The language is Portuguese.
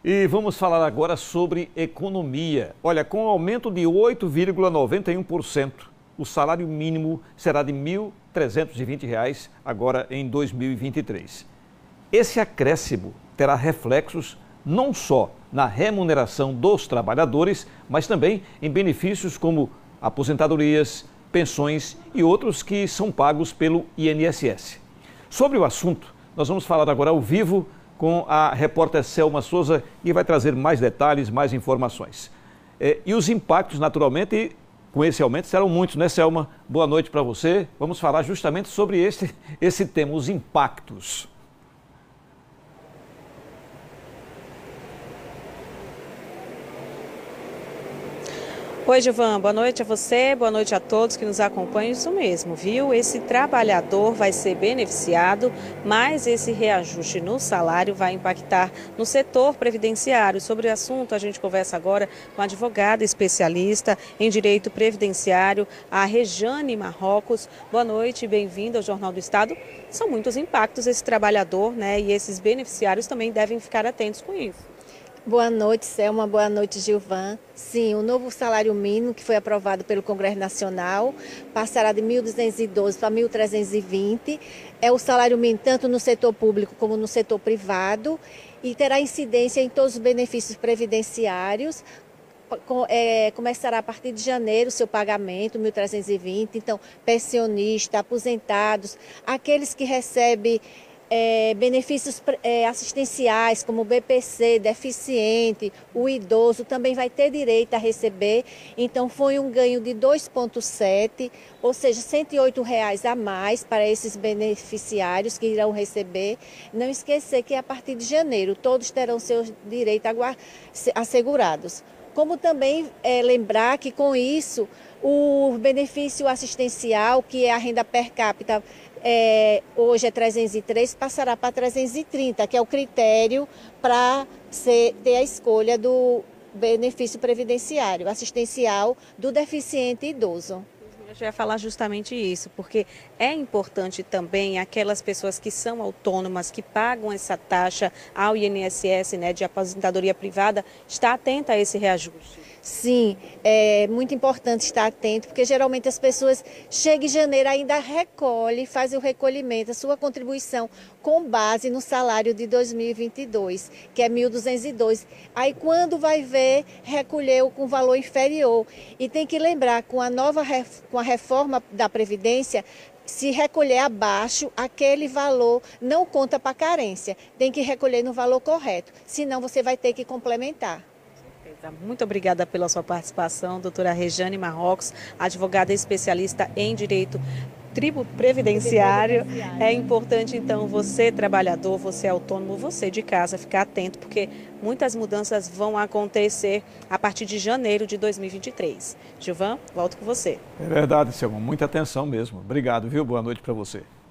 E vamos falar agora sobre economia. Olha, com o aumento de 8,91%, o salário mínimo será de R$ 1.320 agora em 2023. Esse acréscimo terá reflexos não só na remuneração dos trabalhadores, mas também em benefícios como aposentadorias, pensões e outros que são pagos pelo INSS. Sobre o assunto, nós vamos falar agora ao vivo com a repórter Selma Souza, que vai trazer mais detalhes, mais informações. E os impactos, naturalmente, com esse aumento serão muitos, né, Selma? Boa noite para você. Vamos falar justamente sobre esse tema, os impactos. Oi, Gilvan, boa noite a você, boa noite a todos que nos acompanham. Isso mesmo, viu? Esse trabalhador vai ser beneficiado, mas esse reajuste no salário vai impactar no setor previdenciário. Sobre o assunto, a gente conversa agora com a advogada especialista em direito previdenciário, a Rejane Marrocos. Boa noite, bem-vinda ao Jornal do Estado. São muitos impactos esse trabalhador, né? E esses beneficiários também devem ficar atentos com isso. Boa noite, Selma. Boa noite, Gilvan. Sim, o novo salário mínimo que foi aprovado pelo Congresso Nacional passará de 1.212 para 1.320. É o salário mínimo tanto no setor público como no setor privado e terá incidência em todos os benefícios previdenciários. Começará a partir de janeiro o seu pagamento, 1.320. Então, pensionista, aposentados, aqueles que recebem benefícios assistenciais, como o BPC, deficiente, o idoso, também vai ter direito a receber. Então, foi um ganho de 2,7, ou seja, R$ 108 a mais para esses beneficiários que irão receber. Não esquecer que a partir de janeiro todos terão seus direitos assegurados. Como também lembrar que com isso o benefício assistencial, que é a renda per capita, hoje é 303, passará para 330, que é o critério para ter a escolha do benefício previdenciário assistencial do deficiente idoso. Eu já ia falar justamente isso, porque é importante também aquelas pessoas que são autônomas, que pagam essa taxa ao INSS, né, de aposentadoria privada, estar atenta a esse reajuste. Sim, é muito importante estar atento, porque geralmente as pessoas chegam em janeiro, ainda fazem o recolhimento, a sua contribuição com base no salário de 2022, que é 1.202. Aí quando vai ver, recolheu com valor inferior. E tem que lembrar, com a reforma da Previdência, se recolher abaixo, aquele valor não conta para carência. Tem que recolher no valor correto, senão você vai ter que complementar. Muito obrigada pela sua participação, doutora Rejane Marrocos, advogada especialista em direito previdenciário. É importante, então, você trabalhador, você autônomo, você de casa, ficar atento, porque muitas mudanças vão acontecer a partir de janeiro de 2023. Gilvan, volto com você. É verdade, Selma, muita atenção mesmo. Obrigado, viu? Boa noite para você.